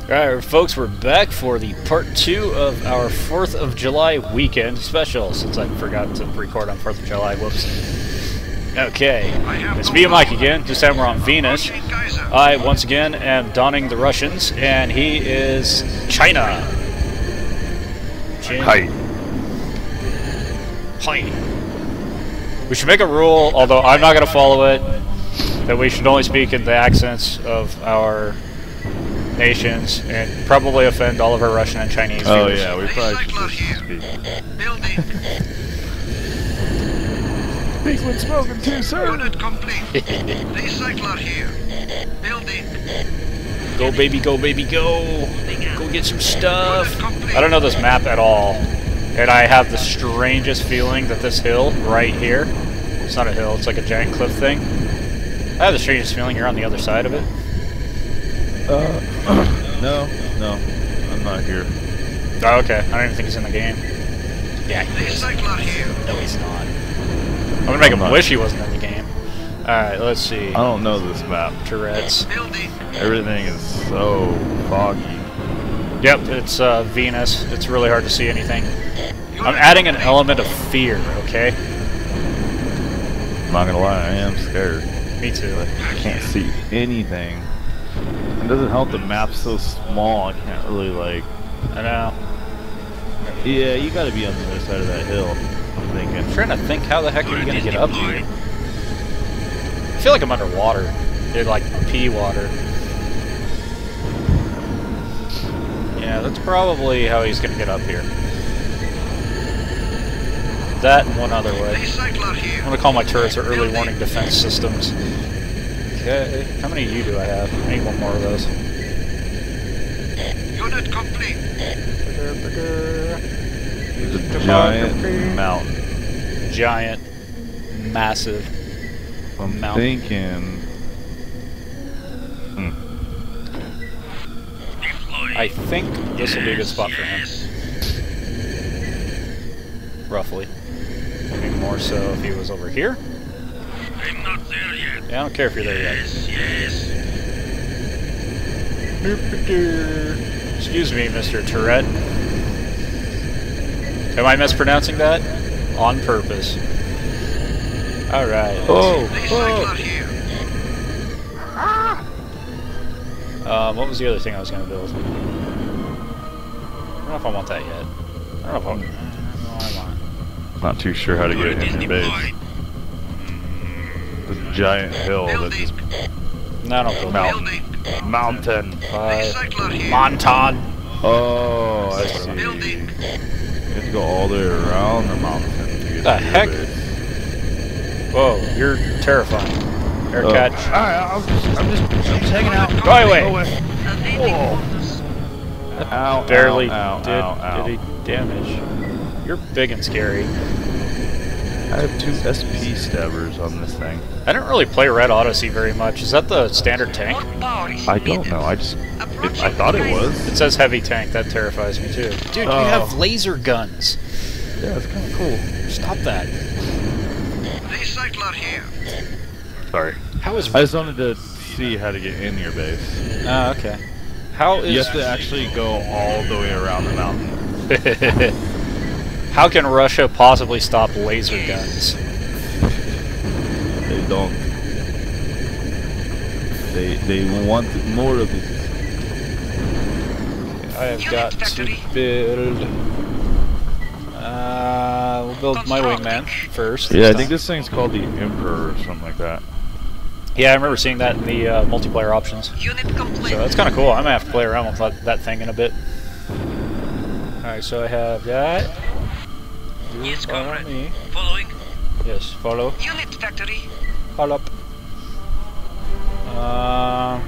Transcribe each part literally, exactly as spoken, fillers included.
Alright, folks, we're back for the part two of our fourth of July weekend special, since I forgot to record on fourth of July. Whoops. Okay, it's me and Mike again. This time we're on Venus. I, once again, am donning the Russians, and he is China. Chin. Hi. Hi. We should make a rule, although I'm not going to follow it, that we should only speak in the accents of our nations and probably offend all of our Russian and Chinese Oh viewers. yeah, we probably should just speak. Speak when smoking too, sir. Unit complete. Recycler here. Building. Go baby, go baby, go! Go get some stuff! I don't know this map at all, and I have the strangest feeling that this hill right here, it's not a hill, it's like a giant cliff thing. I have the strangest feeling you're on the other side of it. Uh, no, no, I'm not here. Oh, okay. I don't even think he's in the game. Yeah, he is. Recycler here. No, he's not. I'm gonna make I'm him not. wish he wasn't in the game. Alright, let's see. I don't know this map. Tourette's. Building. Everything is so foggy. Yep, it's uh, Venus. It's really hard to see anything. I'm adding an element of fear, okay? I'm not gonna lie, I am scared. Me too. I can't see anything. It doesn't help the map's so small, I can't really like... I know. Yeah, you gotta be on the other side of that hill, I'm thinking. I'm trying to think how the heck are you gonna get up here? I feel like I'm underwater. Dude, like pea water. Yeah, that's probably how he's gonna get up here. That and one other way. Recycler here. I'm gonna call my turrets our early warning defense systems. Okay, how many of you do I have? I need one more of those. Unit complete. There's a giant mountain. Giant, massive I'm mountain. thinking... Hmm. I think this will be a good spot for him. Roughly. Maybe more so if he was over here. I'm not there yet. Yeah, I don't care if you're there yet. Yes, yes. Excuse me, Mister Tourette. Am I mispronouncing that? On purpose. Alright. Oh! Recycler here. Um, what was the other thing I was going to build? I don't know if I want that yet. I don't know if I want... I don't know what I want. Not too sure how to get it in your base. The giant hill that just... No, I don't build Mountain. Building. Mountain. Uh, Recycler here. Monton. Oh, I That's what see. I'm Building. You have to go all the way around the mountain to get The to your heck? base. Whoa, you're terrifying. Air Oh. catch. Alright, I'm just, I'm just, I'm just hanging out. Go away. Go away. Whoa. Ow, Barely ow, ow, did ow, ow. any damage. You're big and scary. I have two S P stabbers on this thing. I don't really play Red Odyssey very much. Is that the standard tank? More power is I don't needed. know, I just, it, I thought it was. It says heavy tank. That terrifies me too. Dude, Oh. you have laser guns. Yeah, it's kind of cool. Stop that. Recycler here. Sorry. How is... I just wanted to see how to get in your base. Oh, okay. How is... You have to actually go all the way around the mountain. How can Russia possibly stop laser guns? They don't. They they want more of it. I have got to build... Uh, we'll build my wingman first. Yeah, I this think time. this thing's called the Emperor or something like that. Yeah, I remember seeing that in the uh, multiplayer options. Unit complete. So that's kind of cool. I'm gonna have to play around with that, that thing in a bit. Alright, so I have that. You Yes, follow comrade. me. Following. Yes, follow. Unit factory. Follow up. Uh,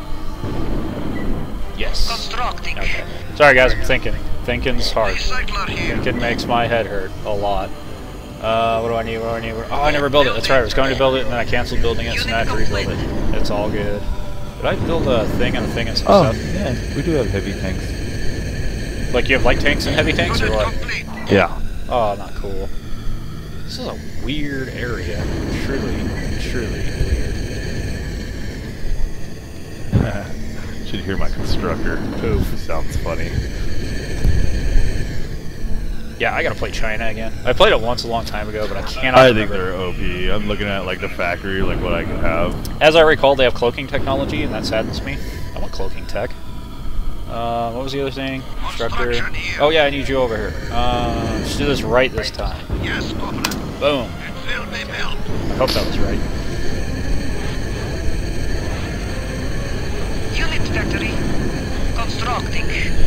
yes. Constructing. Okay. Sorry guys, I'm thinking. Thinking's hard. Recycler here. Thinking makes my head hurt a lot. Uh, what do I need? What do I need? Oh, I never built it. That's right. I was going to build it and then I canceled building it, so now I have to rebuild it. It's all good. Did I build a thing and a thing and some Oh, stuff? yeah, we do have heavy tanks. Like you have light tanks and heavy tanks, or Unit what? complete. Yeah. Oh, not cool. This is a weird area. Truly, truly weird. should hear my constructor. Poof. Sounds funny. Yeah, I gotta play China again. I played it once a long time ago, but I cannot I remember. think they're O P. I'm looking at like the factory, like what I could have. As I recall, they have cloaking technology, and that saddens me. I want cloaking tech. Uh, what was the other thing? Constructor. Oh yeah, I need you over here. Uh, let's do this right this time. Yes, Governor. Boom. It will be built. I hope that was right. Unit factory. Constructing.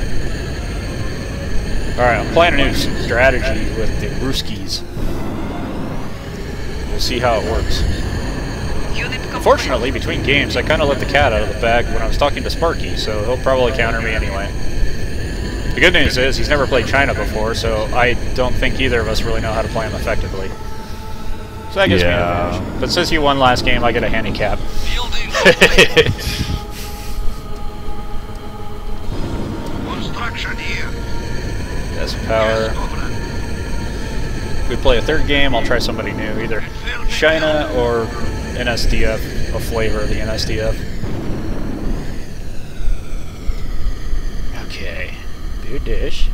Alright, I'm playing a new strategy with the Ruskies. We'll see how it works. Unit complete. Unfortunately, between games, I kind of let the cat out of the bag when I was talking to Sparky, so he'll probably counter me anyway. The good news is, he's never played China before, so I don't think either of us really know how to play him effectively. So that gives Yeah. me an advantage. But since he won last game, I get a handicap. Building complete. Construction here. That's power. Yes, Governor. If we play a third game, I'll try somebody new, either China or N S D F, a flavor of the N S D F. Okay, do dish.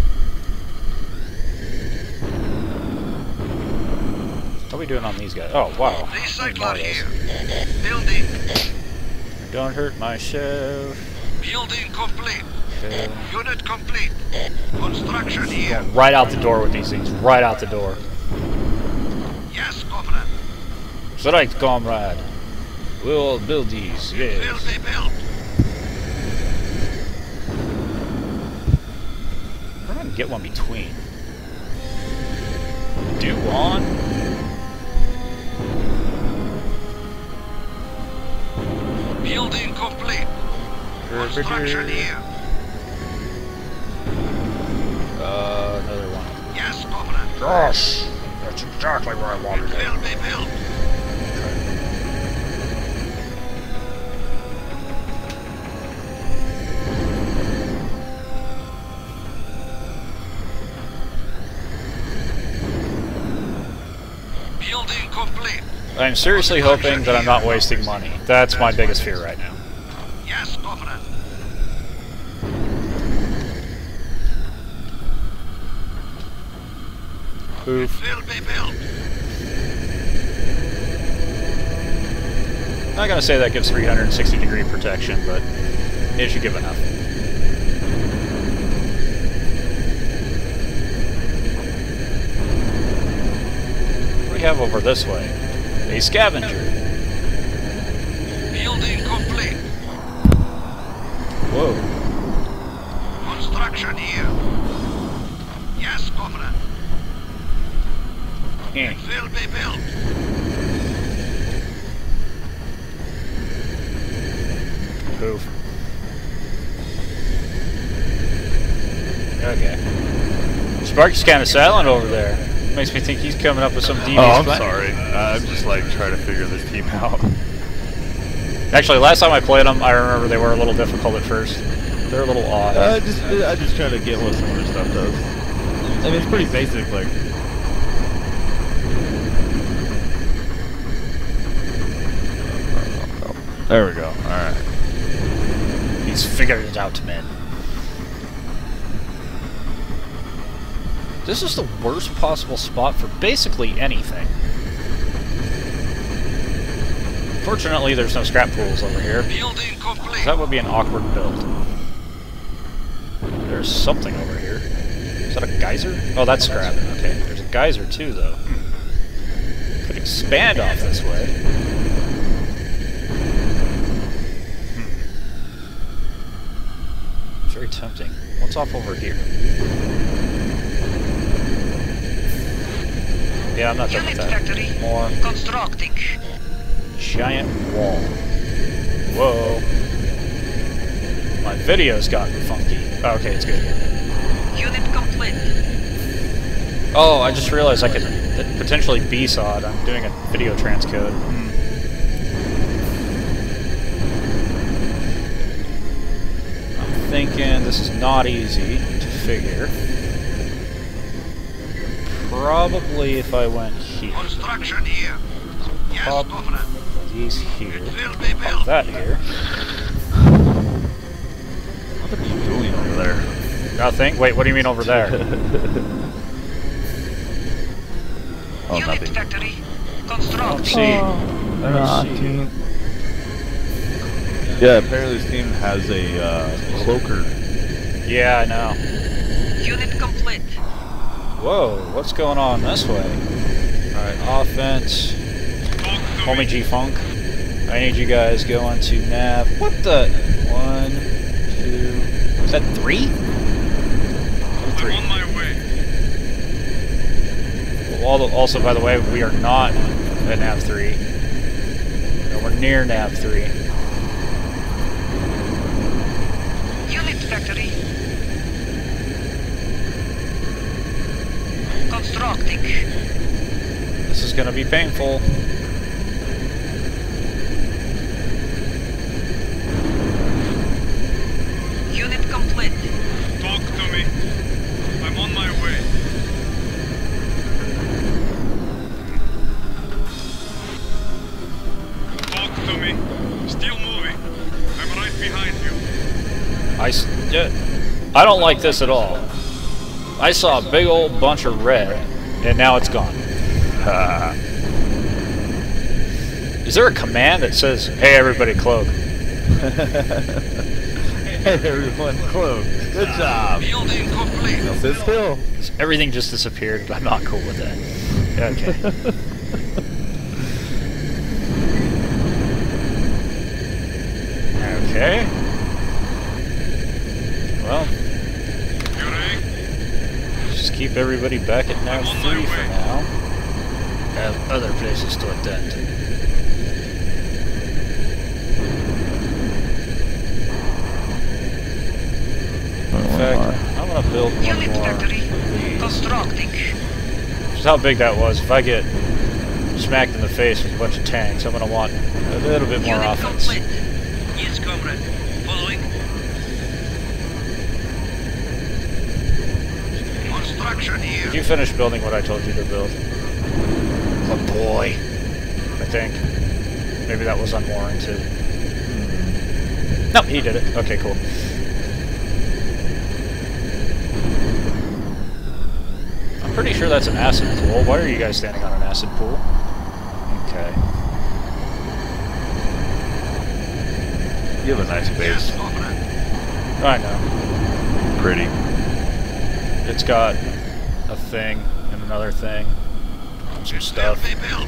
What are we doing on these guys? Oh, wow. Recycler here. Building. Don't hurt myself. Building complete. Okay. Unit complete. Construction here. Going right out the door with these things, right out the door. Yes, Governor. Strike, comrade. We'll build these, It will yes. be built. I'm gonna get one between. Do on. Building complete. Construction here. Uh, another one. Yes, Governor. Gosh, that's exactly where I It wanted it. will be built. Building complete. I'm seriously hoping that I'm not wasting money. That's my biggest fear right now. Yes, Governor. Oof. It will be built. I'm not gonna say that gives three hundred sixty degree protection, but it should give enough. What do we have over this way? A scavenger. Building complete. Whoa. Construction here. Yes, Governor. Eh. It will be built. Poof. Okay. Sparky's kind of silent over there. Makes me think he's coming up with some devious Oh, I'm plan. sorry. Uh, I'm just like trying to figure this team out. Actually, last time I played them, I remember they were a little difficult at first. They're a little odd. Uh, just I just try to get what some of their stuff does. I mean, it's pretty basic. Like, there we go. All right. He's figured it out, man. This is the worst possible spot for basically anything. Fortunately, there's no scrap pools over here. Building complete. That would be an awkward build. There's something over here. Is that a geyser? Oh, that's scrap. Okay, there's a geyser too, though. Hmm. Could expand off this way. Hmm. It's very tempting. What's off over here? Yeah, I'm not done with Unit that. factory. More Constructing. giant wall. Whoa. My video's gotten funky. Oh, okay, it's good. Unit complete. Oh, I just realized I could potentially B-saw it. I'm doing a video transcode. Hmm. I'm thinking this is not easy to figure. Probably if I went here. Construction here. Yes, Pop Governor. these here. It will be Pop built. that here. there? Nothing? Wait, what do you mean over there? Oh, Unit nothing. factory. I don't Construct. see. Ah, team. Yeah, apparently this team has a uh, cloaker. Yeah, I know. Unit complete. Whoa, what's going on this way? Alright, offense. Homie G-Funk. I need you guys going to nav. What the? One, two. Is that three? Three. I'm on my way. Well, also, by the way, we are not at nav three. No, we're near nav three. Unit factory. Constructing. This is gonna be painful. Unit complete. Talk to me. I'm on my way. Talk to me. Still moving. I'm right behind you. I, s- yeah, I don't like this at all. I saw a big old bunch of red, and now it's gone. Is there a command that says, "Hey, everybody, cloak"? Hey, everyone, cloak. Good job. Building complete. Now sit still. Everything just disappeared, but I'm not cool with that. Okay. Okay. Well, You ready? just keep everybody back at nav three for now. Have other places to attend. In fact, I'm gonna build one Unit more. factory. of these. Constructing. Just how big that was. If I get smacked in the face with a bunch of tanks, I'm gonna want a little bit more Unit offense. complete. Yes, comrade. Following. Construction here. Did you finish building what I told you to build? Oh boy. I think. Maybe that was unwarranted. No, he did it. Okay, cool. I'm pretty sure that's an acid pool. Why are you guys standing on an acid pool? Okay. You have a nice Yes, base. comrade. I know. Pretty. It's got a thing and another thing. And some stuff. Will be built.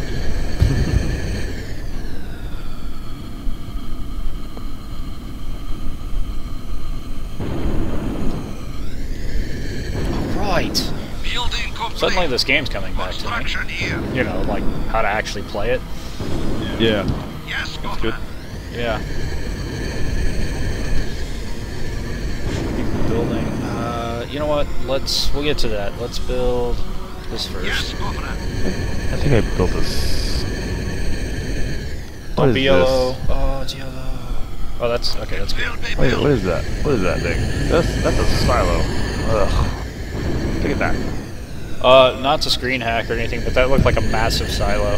Right. Building complete. Suddenly this game's coming back to me. Construction here. You know, like how to actually play it. Yeah. Yes, That's good. comrade. Yeah. Building. Uh, you know what? Let's. We'll get to that. Let's build this first. Yes, comrade. I think I built this. What Don't is be yellow. Oh, it's yellow. Oh, that's okay. That's good. Will be Wait, built. what is that? What is that thing? That's that's a silo. Ugh. Take it back. Uh, not to screen hack or anything, but that looked like a massive silo.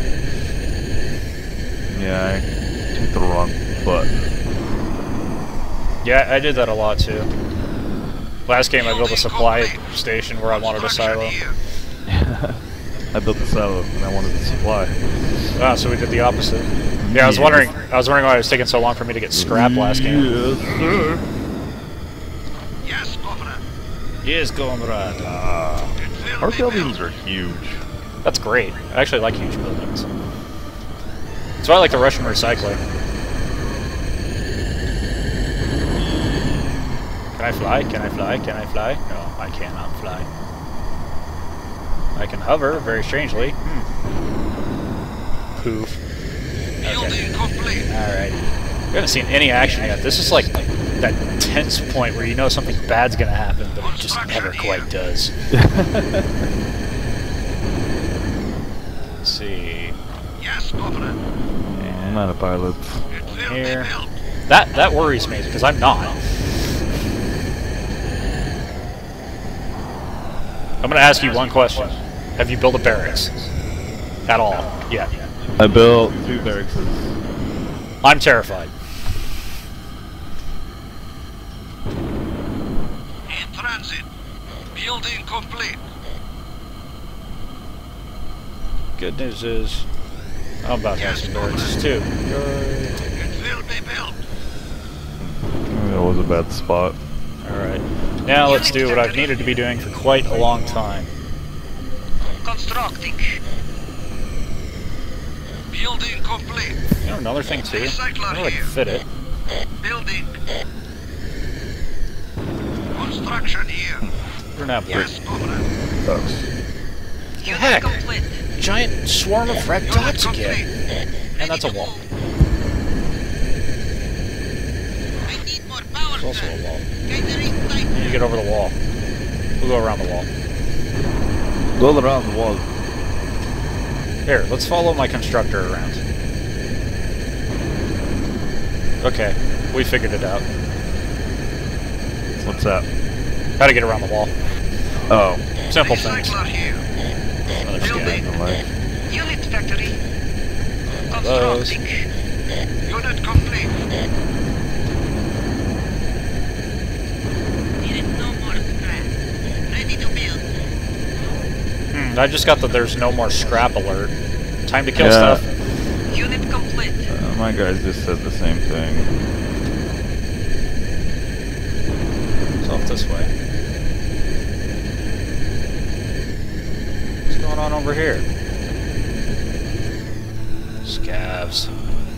Yeah, I took the wrong foot. Yeah, I did that a lot too. Last game I built a supply station where I wanted a silo. I built the silo and I wanted the supply. Ah, so we did the opposite. Yeah, I was Yes. wondering. I was wondering why it was taking so long for me to get scrap last game. Yes, sir. Yes, comrade. Yes, comrade. Ah, It will our be buildings built. are huge. That's great. I actually like huge buildings. That's why I like the Russian recycler. Can I fly? Can I fly? Can I fly? No, I cannot fly. I can hover, very strangely. Hmm. Poof. Building complete. Alright. We haven't seen any action yet. This is like that tense point where you know something bad's gonna happen, but it just never quite does. Let's see. Yes, comrade. I'm not a pilot. It will Here. be built. That that worries me because I'm not. I'm gonna ask you one question. Have you built a barracks? At all? Yeah. I built two barracks. I'm terrified. transit. Building complete. Good news is, I'm about to have some barracks too. It will be built. That was a bad spot. Alright. Now let's do what I've needed to be doing for quite a long time. Constructing. Building complete. You know another thing too? I don't know if I can fit it. Building. Construction here. We're not Yes, Comrade. What the heck? Giant swarm of red dots again. And that's a wall. I need more power. It's also a wall. You get over the wall. We'll go around the wall. Go around the wall. Here, let's follow my constructor around. Okay, we figured it out. What's that? How to get around the wall. Oh. Simple things. Recycler here. Understand. Unit factory. Those. Constructing. Unit complete. Needed no more scrap. Ready to build. Hmm, I just got the there's no more scrap alert. Time to kill Yeah. stuff. Unit complete. Uh, my guys just said the same thing. It's off this way. What's going on over here? Scavs.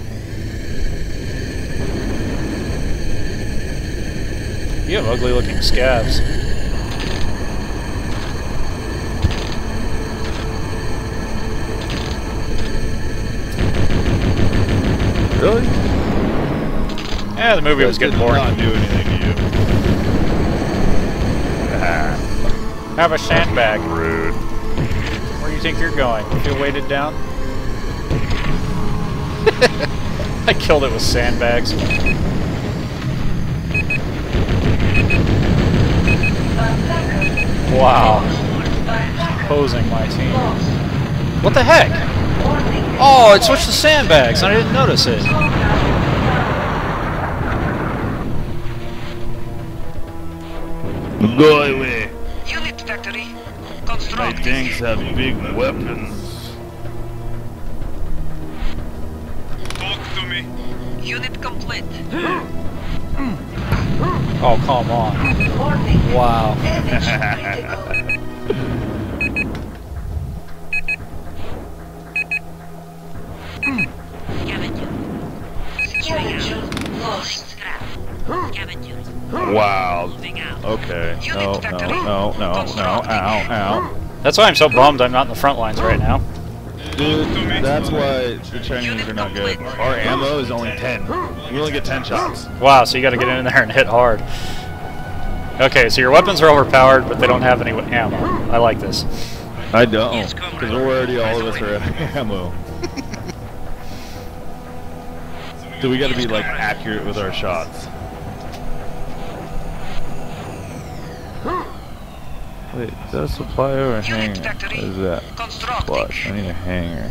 You have ugly looking scavs. Really? Yeah, the movie was getting boring. Not do anything to you. Have a sandbag. Rude. Where do you think you're going? You feel weighted down? I killed it with sandbags. Wow. Opposing my team. What the heck? Oh, it switched to sandbags. I didn't notice it. Go away. Unit factory. My Constructing. tanks have big weapons. Talk to me. Unit complete. Oh, come on. Wow. Wow. Okay. No, no, no, no, no. Ow, ow. That's why I'm so bummed I'm not in the front lines right now. Dude, that's why the Chinese are not good. Our ammo is only ten. We only get ten shots. Wow, so you gotta get in there and hit hard. Okay, so your weapons are overpowered, but they don't have any ammo. I like this. I don't, because already all of us are out of ammo. So we gotta be, like, accurate with our shots. Wait, is that a supply or a hanger? What is that? Flush. I need a hanger.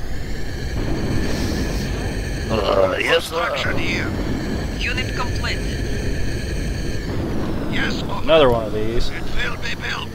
Uh, yes, Construction here. Unit complete. Yes, Comrade. Another one of these. It will be built.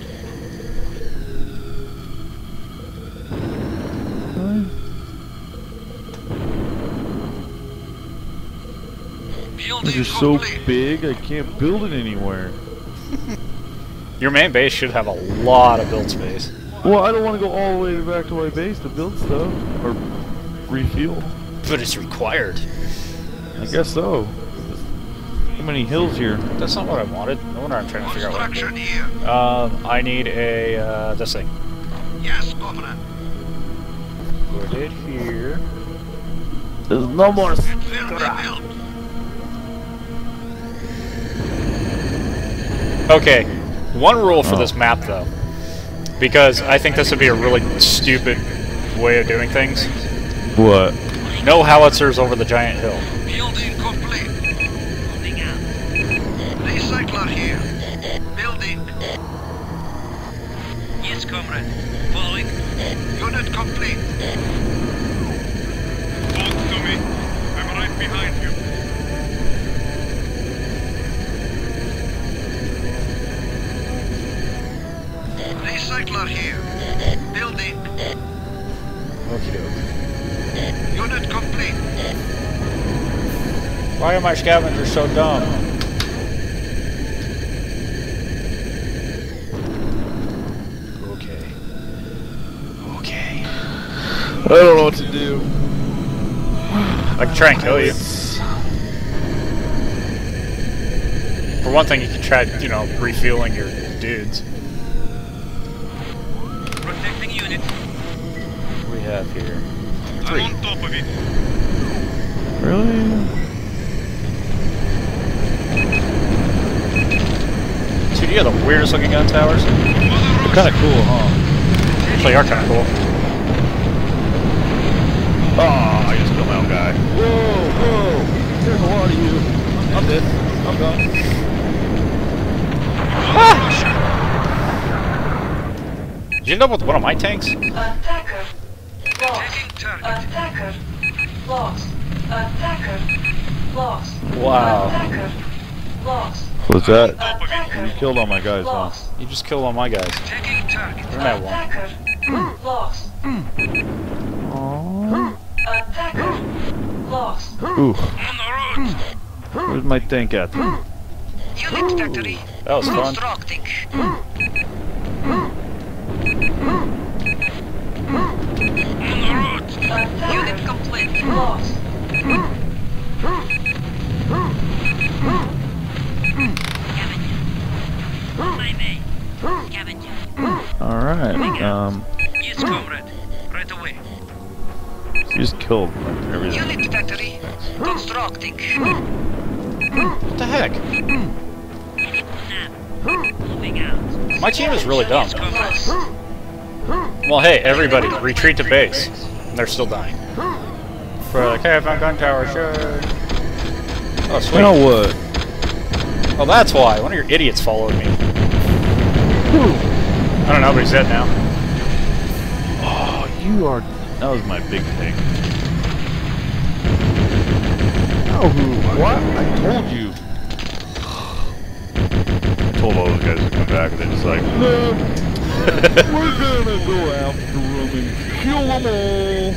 Building These are so complete. big, I can't build it anywhere. Your main base should have a lot of build space. Well, I don't want to go all the way back to my base to build stuff. Or refuel. But it's required. I guess so. Too many hills here. That's not what I wanted. No wonder I'm trying to figure out what I'm Construction doing. here. Um, I need a, uh, this thing. Yes, Comrade. Put it here. There's no more. It will be built. Okay, one rule for Oh. this map though, because I think this would be a really stupid way of doing things. What? No howitzers over the giant hill. Building complete. Moving out. Recycler here. Building. Yes, Comrade. Following. Unit complete. Talk to me. I'm right behind you. Tower here. Building. Okie doke. Unit complete. Why are my scavengers so dumb? Okay. Okay. I don't know what to do. I can try and kill you. For one thing, you can try, you know, refueling your dudes. Protecting unit. What do we have here? I'm Three. on top of it. Really? Dude, you have the weirdest looking gun towers. They're kind of cool, huh? Actually, are kind of cool. Oh, I just killed my own guy. Whoa, whoa! There's a lot of you. I'm dead. I'm gone. Did you end up with one of my tanks? Attacker lost. Taking target. Attacker lost. Attacker lost. Wow. Attacker lost. What's that? Attacker You killed all my guys, huh? lost. You just killed all my guys. Taking target. Isn't that one? Attacker lost. Aww. Attacker lost. Ooh, On the road. where's my tank at? Unit factory. That was fun. Constructing. On the road. Attacker Unit complete. lost. Alright, um, Yes, comrade. Right away. you just killed like, everything. Unit factory. Constructing. What the heck? Moving out. My team is really dumb. Yes, comrade. Well, hey, everybody, retreat to base. And they're still dying. For like, hey, I found gun tower, sure. Oh, sweet. You know what? Oh, that's why. One of your idiots followed me. I don't know, but he's dead now. Oh, you are... That was my big tank. Oh, what? I told you. I told all those guys to come back, and they're just like, no, we're gonna go after them and kill them all.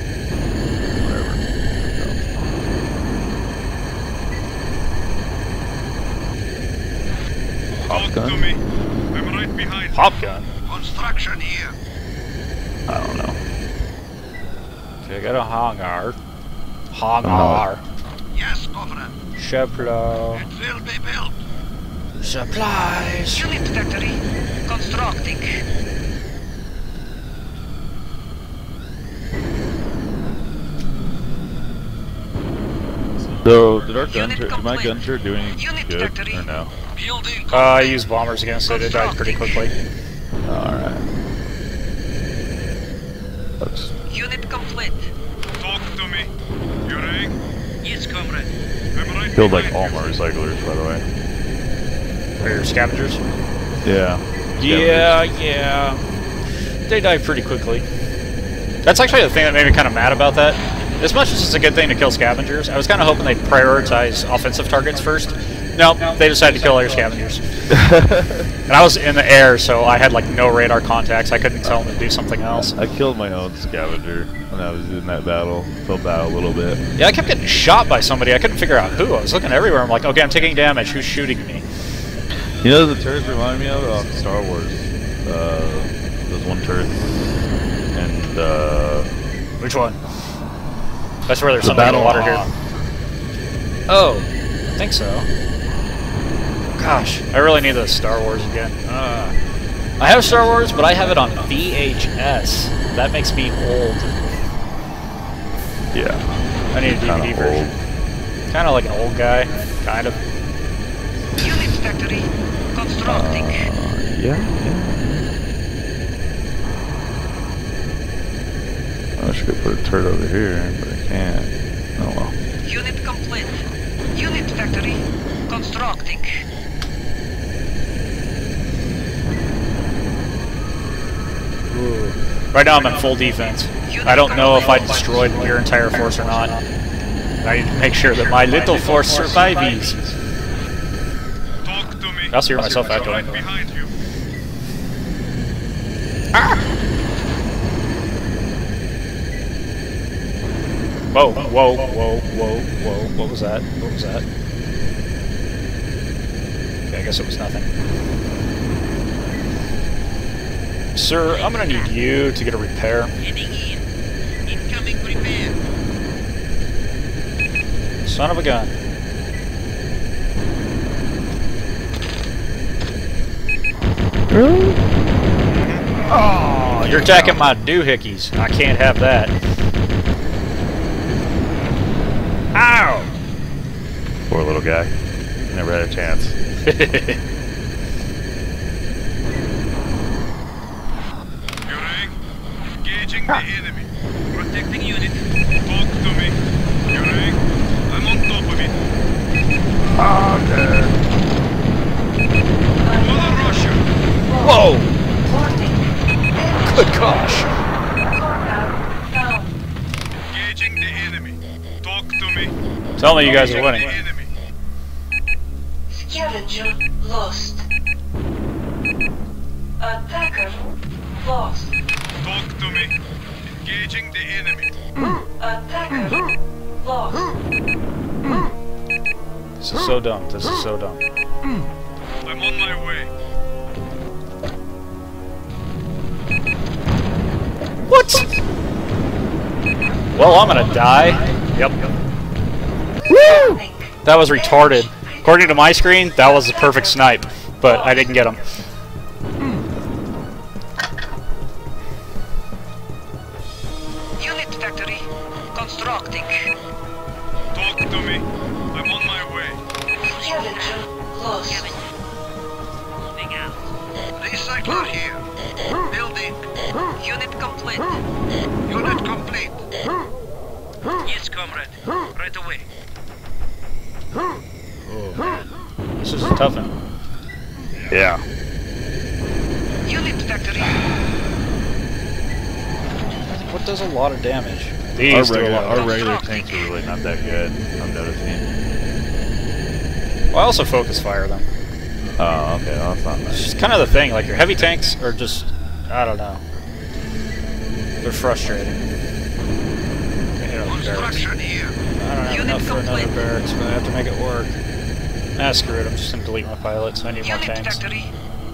Whatever. Pop Talk to gun? me. I'm right behind you. Pop gun. Construction here. I don't know. Okay, I got a hangar. Hangar. Yes, comrade. Chaplo. It will be built. Supplies. Unit factory. Constructing. So, did our gun Unit turret, did my complete. gun turret do any Unit good factory. or no? Building. Uh, I used bombers against it. It died pretty quickly. Alright. That's Unit complete. Talk to me. You rang? Yes, comrade. I'm right killed like behind all you. my recyclers, by the way. Or your scavengers. Yeah. Yeah, yeah. They die pretty quickly. That's actually the thing that made me kind of mad about that. As much as it's a good thing to kill scavengers, I was kind of hoping they'd prioritize offensive targets first. Nope, they decided to kill all your scavengers. And I was in the air, so I had like no radar contacts. I couldn't tell them to do something else. I killed my own scavenger when I was in that battle. Felt bad a little bit. Yeah, I kept getting shot by somebody. I couldn't figure out who. I was looking everywhere. I'm like, okay, I'm taking damage. Who's shooting me? You know what the turrets remind me of? Um, Star Wars. Uh, those one turrets. And, uh... Which one? That's where there's the something in the battle water here. hawk. Oh, I think so. Gosh, I really need the Star Wars again. Uh, I have Star Wars, but I have it on V H S. That makes me old. Yeah. I need a D V D Kinda version. Kind of like an old guy, kind of. Unit factory. Constructing. Uh, yeah, yeah. I wish I could put a turret over here, but I can't. Oh well. Unit complete. Unit factory. Constructing. Right now I'm in full defense. I don't know if I destroyed your entire force or not. I need to make sure that my little force survives. Talk to me. I'll see myself I'm actually. right behind you. Whoa, whoa, whoa, whoa, whoa. What was that? What was that? Okay, I guess it was nothing. Sir, I'm gonna need you to get a repair. Heading in. Incoming repair. Son of a gun. Really? Oh, you're attacking my doohickeys. I can't have that. Ow! Poor little guy. Never had a chance. Yurang, engaging the enemy. Protecting unit. Talk to me. Yurang, I'm on top of it. Mother Russia! Whoa! Warning. Good gosh. Corner down. Engaging the enemy. Talk to me. Tell me you guys are Engaging winning. the enemy. Scavenger lost. Attacker lost. Talk to me. Engaging the enemy. Attacker lost. This is so dumb. This is so dumb. I'm on my way. What? Well, I'm gonna die. Yep. Woo! That was retarded. According to my screen, that was the perfect snipe, but I didn't get him. Unit factory. Constructing. Talk to me. I'm on my way. Scavenger lost. Moving out. Recycler here. Building. Unit complete. Unit complete. Yes, comrade. Right away. This is a tough one. Yeah. Unit factory. What does a lot of damage? Our These do a regular, lot. our Of regular tanks are really not that good, I'm noticing. well, I also focus fire them. Oh, okay, well, that's not It's nice. just kind of the thing. Like your heavy tanks are just, I don't know. They're frustrating. You know, barracks. Construction here. I don't have Unit enough for another complete. barracks, but I have to make it work. Ah, screw it. I'm just gonna delete my pilots. I need more Unit tanks. factory.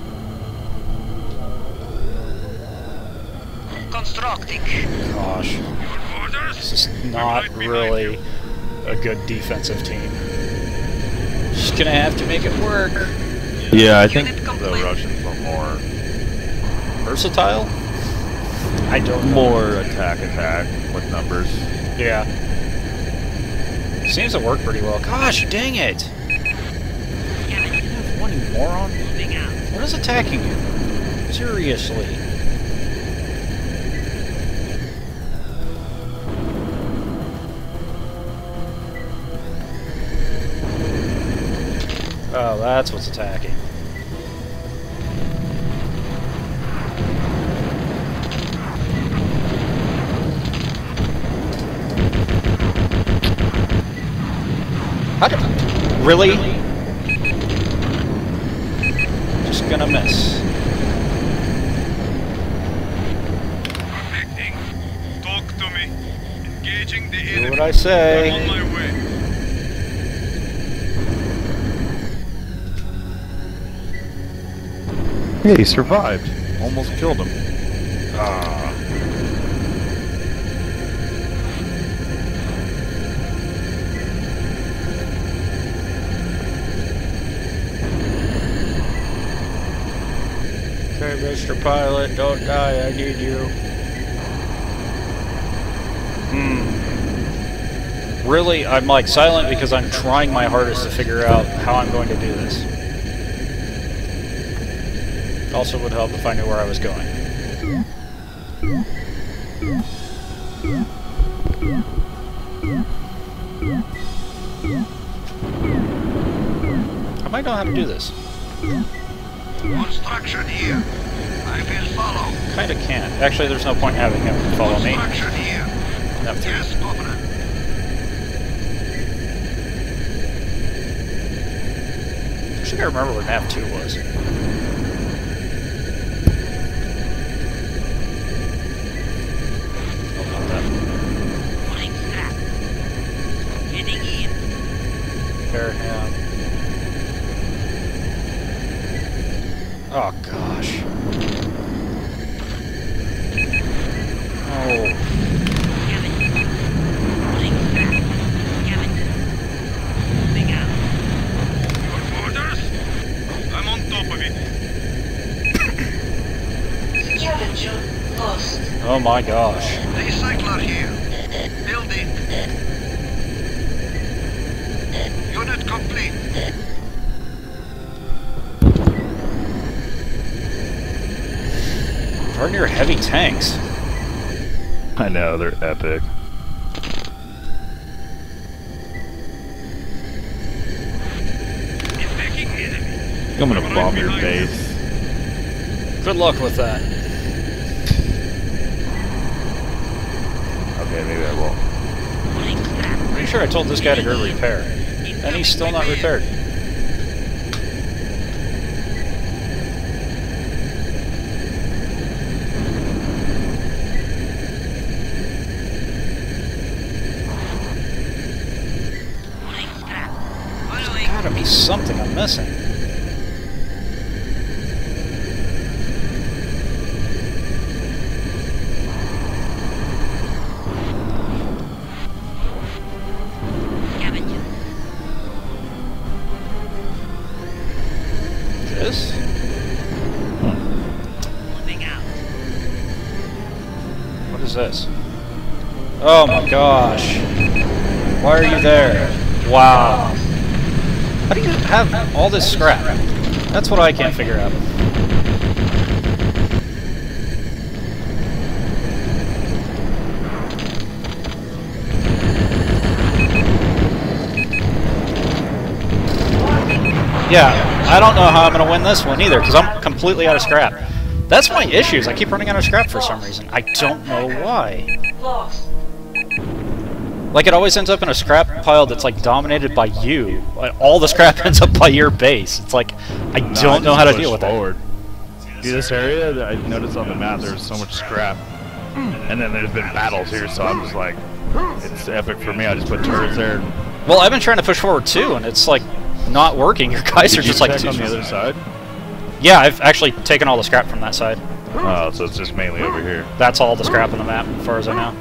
Constructing. Gosh, Orders? this is not right behind really you. a good defensive team. Just gonna have to make it work. Yeah, I think Unit the complete. Russians were more, Versatile? I don't know. more attack attack with numbers. Yeah. Seems to work pretty well. Gosh, dang it! One you moron. Moving out. What is attacking you? Seriously. Oh, that's what's attacking. How did... Really? Just gonna miss. Connecting. Talk to me. Engaging the Do enemy. what I say. I'm on my way. Yeah, he survived. Almost killed him. Ah. Okay, Mister Pilot, don't die, I need you. Hmm. Really, I'm like silent because I'm trying my hardest to figure out how I'm going to do this. Also would help if I knew where I was going. I might know how to do this. Construction here. I will follow. Kinda can't. Actually, there's no point in having him follow me. Construction here. F three. Yes, comrade. I should remember what N A V two was. Oh gosh. Oh. Orders? I'm on top of it. Scavenger lost. Oh my gosh. Recycler here. Building. Unit complete. Turn your heavy tanks. I know, they're epic. Attacking enemy. I'm gonna bomb your base. Good luck with that. Okay, maybe I will. Pretty sure I told this guy to go repair. And he's still not repaired. There's gotta be something I'm missing. This? What is this? Oh my gosh. Why are you there? Wow. How do you have all this scrap? That's what I can't figure out. Yeah, I don't know how I'm going to win this one either, because I'm completely out of scrap. That's my issues. I keep running out of scrap for some reason. I don't know why. Lost. Like, it always ends up in a scrap pile that's, like, dominated by you. All the scrap ends up by your base. It's like, I No, don't I know just how to push deal with forward. See this area? that I noticed on the map there's so much scrap. And then there's been battles here, so I'm just like, it's epic for me. I just put turrets there. that. Well, I've been trying to push forward, too, and it's, like, not working. Your guys Did are you just, like, check too on the small. other side? Yeah, I've actually taken all the scrap from that side. Oh, so it's just mainly over here. That's all the scrap on the map, as far as I know.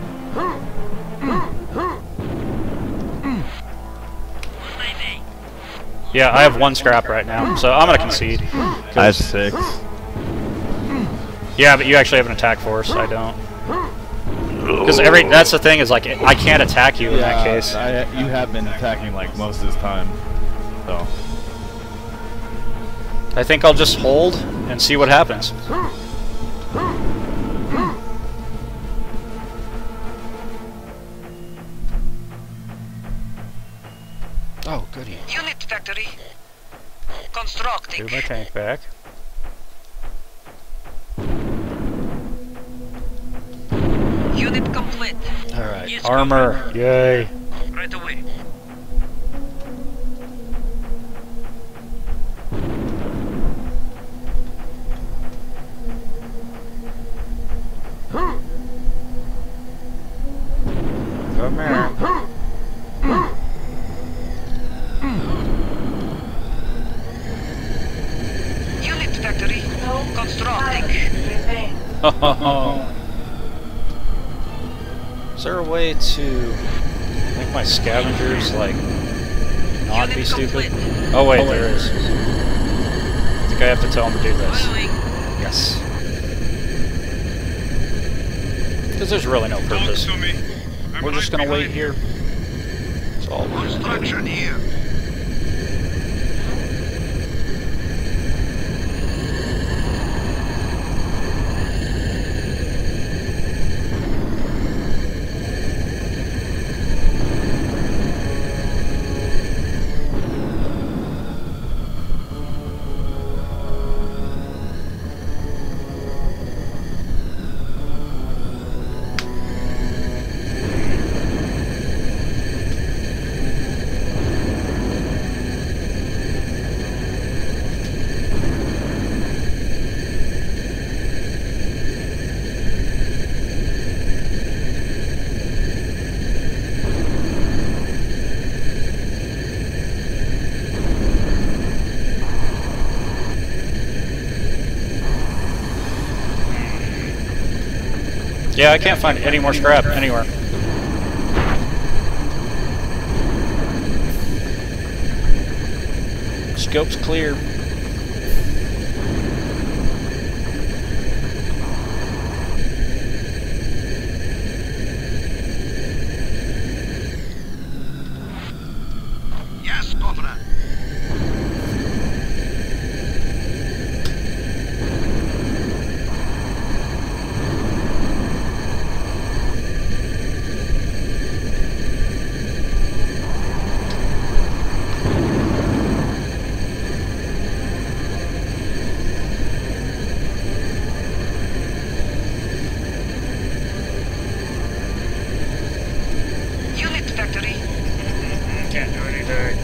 Yeah, I have one scrap right now, so I'm gonna concede. I have six. Yeah, but you actually have an attack force. I don't. Because every that's the thing is like I can't attack you in that case. I, you have been attacking like most of this time, so. I think I'll just hold and see what happens. Oh, goody. Unit factory. Constructing. Give my tank back. Unit complete. Alright, Yes, armor. Yay. Right away. Come here. Unit factory. No Constructing. items remain. Is there a way to make my scavengers, like, not be Unit stupid? complete. Oh wait, there is. I think I have to tell them to do this. Following. Yes. Because there's really no Talk purpose. to me. I'm We're just right gonna wait behind here. That's all we're gonna do. Construction here. Yeah, I can't find any more scrap anywhere. Scope's clear. Yes, Governor. Unit factory. Can't do anything.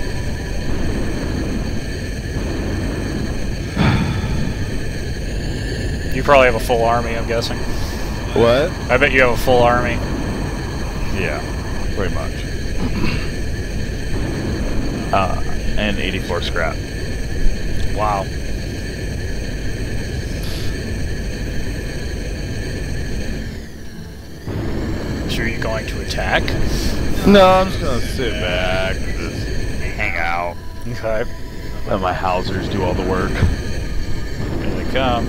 You probably have a full army, I'm guessing. What? I bet you have a full army. Yeah, pretty much. Uh, and eighty-four scrap. Wow. So are you going to attack? No, I'm just gonna sit back and just hang out. Okay. Let my Housers do all the work. Here they come.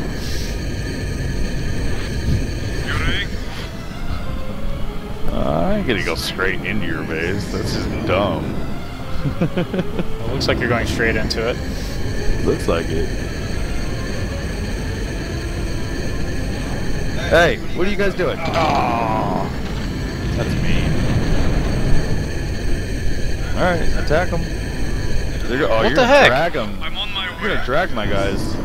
Yuri, Uh, I ain't gonna go straight into your base. That's just dumb. Well, looks like you're going straight into it. Looks like it. Hey, what are you guys doing? Oh, that's mean. All right, attack them. They're go oh, What you're the gonna heck? drag them. I'm on my You're way. gonna drag my guys.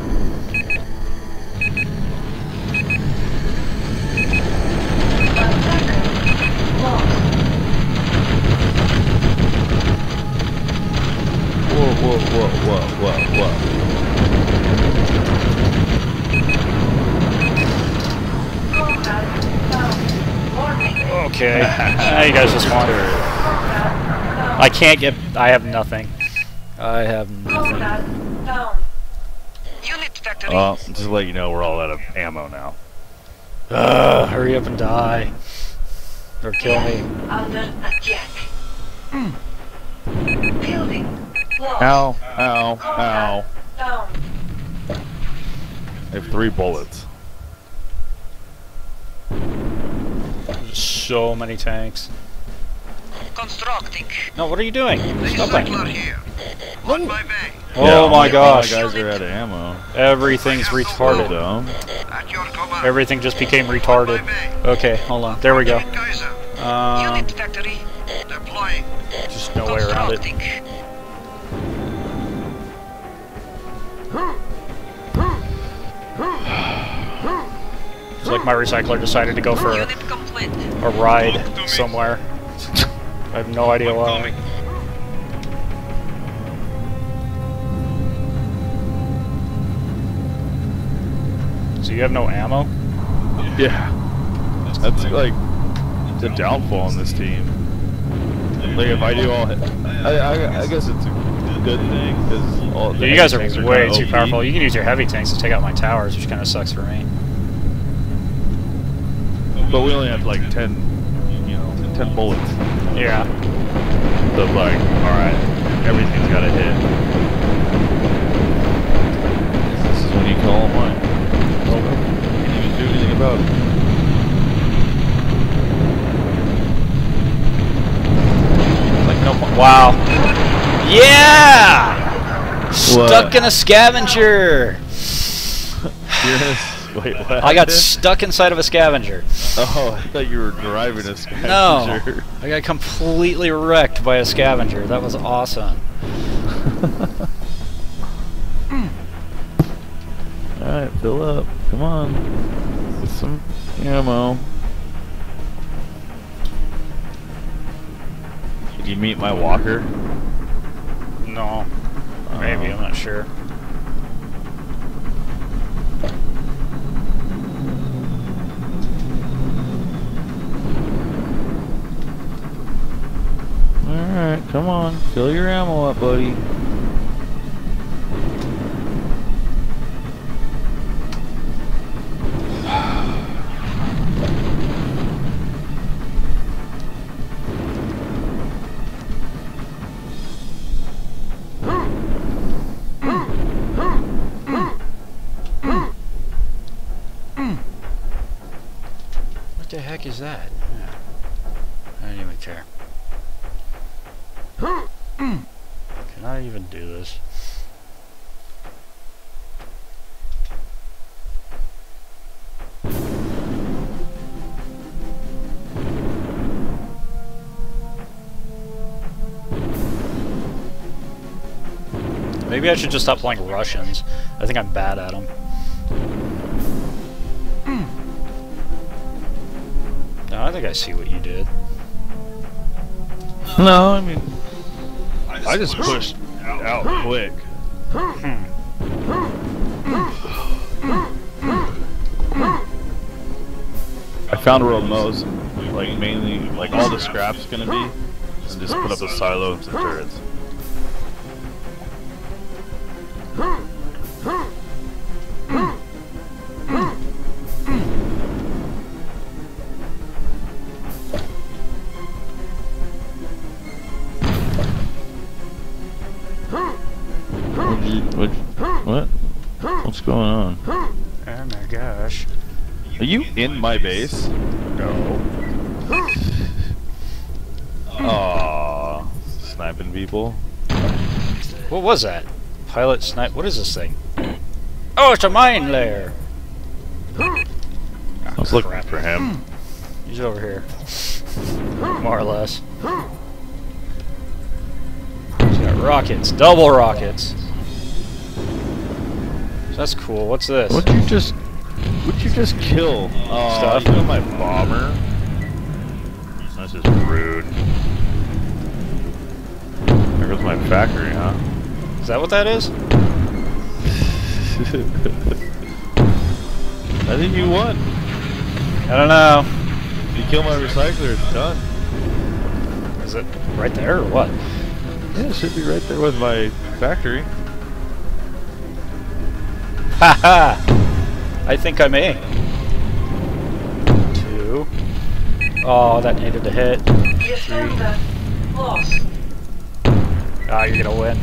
Whoa, whoa, whoa, whoa, whoa, whoa. Okay. Now you guys just wander. I can't get. I have nothing. I have nothing. Unit factory. Well, just to let you know, we're all out of ammo now. Ugh, hurry up and die. Or kill me. Under attack. Building. Lost. Ow, ow, ow. Down. I have three bullets. So many tanks. Constructing. No, what are you doing? Stop Recycler that. here. On my way. Oh Yeah, all my all gosh. My guys are out of ammo. Everything's retarded. Dumb. At your command. Everything just became retarded. Okay, hold on. There we go. Kaiser. Um, Unit factory. Deploying. just no way around it. Constructing. It's like my recycler decided to go for a, Unit complete. a ride somewhere. I have no idea why. Coming. So you have no ammo? Yeah. That's like the downfall in this team. Like if I do all, I, I, I guess it's a good thing because all the Yeah, you guys are tanks way kinda too O P. powerful. You can use your heavy tanks to take out my towers, which kind of sucks for me. But we only have like ten, you know, ten bullets. Yeah. So like, all right, everything's got to hit. This is when you call them mine. Well, you can't even do anything about it. Like no point. Wow. Yeah! Stuck What? in a scavenger. Yes. Wait, what? I got stuck inside of a scavenger. Oh, I thought you were driving a scavenger. No. I got completely wrecked by a scavenger. That was awesome. Alright, fill up. Come on. With some ammo. Did you meet my walker? No. Maybe, I'm not sure. Alright, come on. Fill your ammo up, buddy. heck is that? Yeah. I don't even care. Can I even do this? Maybe I should just stop playing Russians. I think I'm bad at them. No, I think I see what you did. No, I mean, I just pushed out quick. I found where most, like mainly, like all the scrap's gonna be, and just put up a silo and some turrets. What, what? What's going on? Oh my gosh. Are you in my base? No. Aww. Sniping people? What was that? Pilot snipe. What is this thing? Oh, it's a mine lair. Oh, I was looking crap. for him. He's over here. More or less. He's got rockets. Double rockets. That's cool. What's this? What'd you just... What'd you just kill? Oh, Stuff. you killed my bomber? This is rude. There goes my factory, huh? Is that what that is? I think you won. I don't know. You kill my recycler, it's done. Is it right there or what? Yeah, it should be right there with my factory. Haha! I think I may. Two. Oh, that needed to hit. Defender lost. Ah, you're gonna win.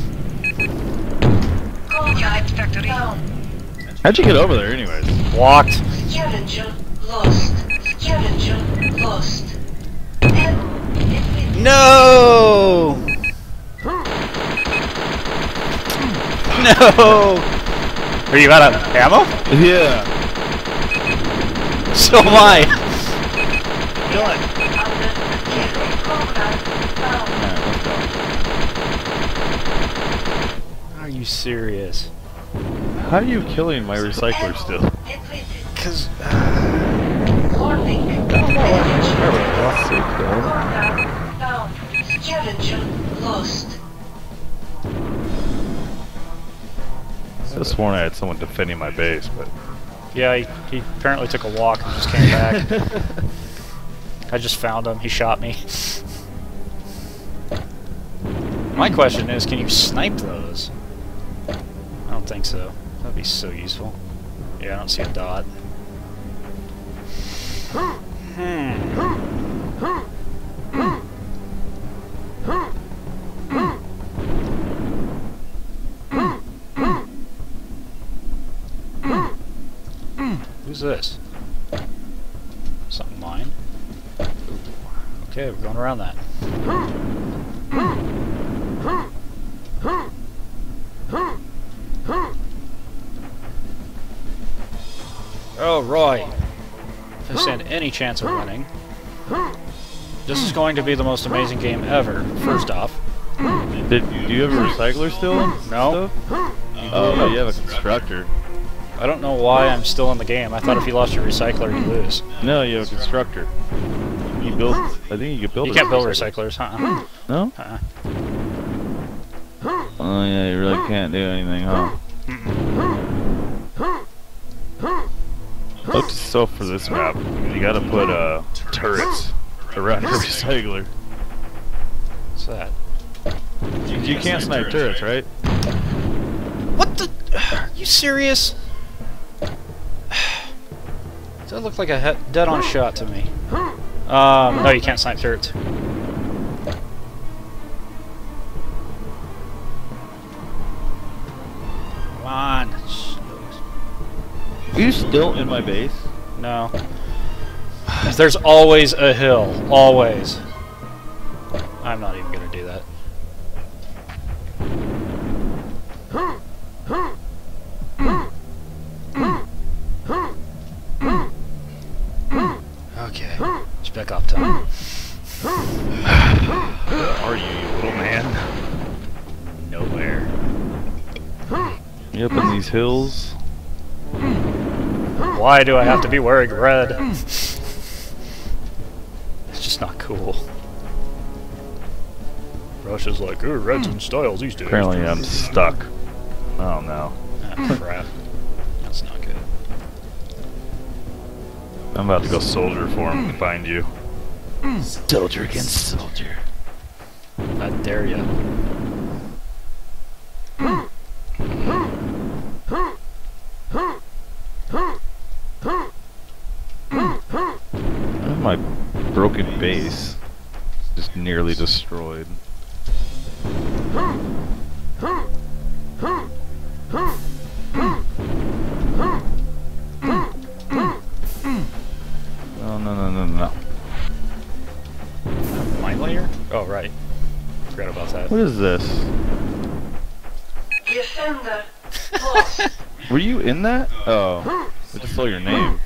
Contact down. How'd you get over there anyways? Walked. Scavenger lost. Scavenger lost. And it No! No! Are you out of ammo? Yeah. So am I. under attack. Contact down. Are you serious? How are you killing my recycler still? Depleted. Cause Warning. there we Contact down. Scavenger lost. I could have sworn I had someone defending my base, but... yeah, he, he apparently took a walk and just came back. I just found him. He shot me. My question is, can you snipe those? I don't think so. That'd be so useful. Yeah, I don't see a dot. Hmm. Who's this? Something mine? Okay, we're going around that. Oh, Roy. If I stand any chance of winning, this is going to be the most amazing game ever, first off. Did, do you have a recycler still? No. Oh, you have a constructor. I don't know why I'm still in the game. I thought if you lost your recycler, you lose. No, you have a constructor. You build... I think you can build You a can't build recycler. recyclers, huh? No? Uh-uh. Oh yeah, you really can't do anything, huh? Look so for this map, you gotta put uh, turrets around your recycler. What's that? You, you can't snipe turrets, right? What the? Are you serious? Does that look like a he dead-on shot to me? Um, no, you can't snipe turrets. Come on. Are you still in my base? No. there's always a hill. Always. I'm not even gonna do that. Okay. It's back off time. Where are you, you little man? Nowhere. You up in these hills? Why do I have to be wearing red? It's just not cool. Russia's like, ooh, red's in style these days. Apparently I'm stuck. Oh no. Ah, crap. That's not good. I'm about to go soldier for him and find you. Soldier against soldier. I dare ya. My broken base just nearly destroyed. No, no, no, no, no. Mine layer? Oh, right. Forgot about that. What is this? Defender lost. Were you in that? Oh, I just saw your name.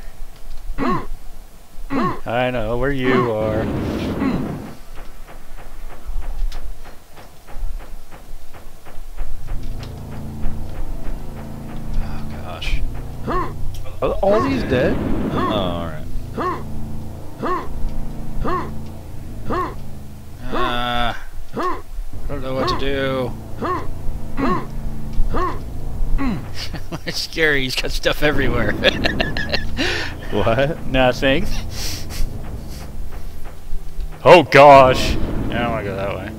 I know where you are. Oh gosh. Are all these dead? Oh, alright. Uh, I don't know what to do. It's scary, he's got stuff everywhere. What? Nothing. Oh gosh! I don't want to go that way.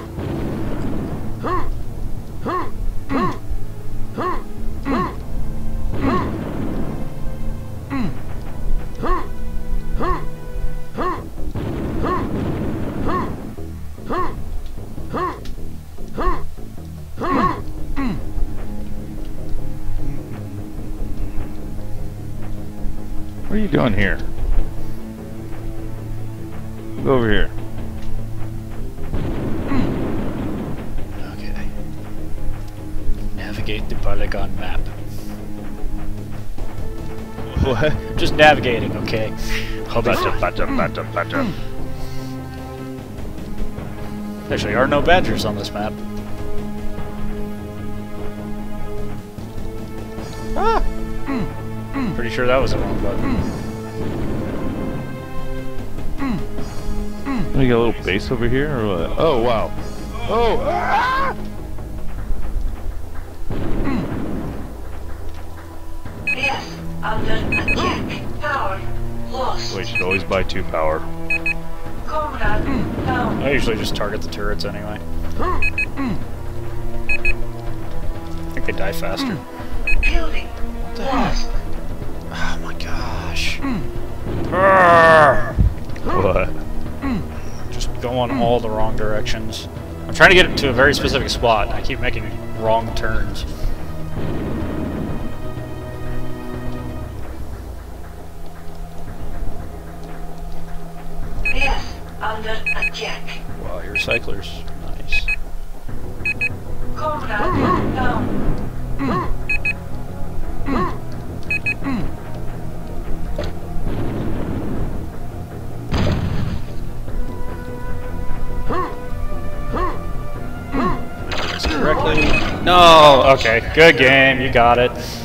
What are you doing here? Go over here. Okay. Navigate the Polygon map. What? Just navigating, okay? I'll be Bacha, fine. bacha, bacha, bacha. There actually are no badgers on this map. Ah! Pretty sure that was the wrong button. We got a little base over here, or what? Oh wow! Oh! Ah! Yes, under attack. Power lost. We should always buy two power. Comrade down. I usually just target the turrets anyway. I think they die faster. Building lost. Oh my gosh. Arrgh. What? Just going all the wrong directions. I'm trying to get it to a very specific spot, and I keep making wrong turns. Yes, under attack. Wow, your recyclers. Nice. Comrade down. Correctly. No! Okay, good game, you got it.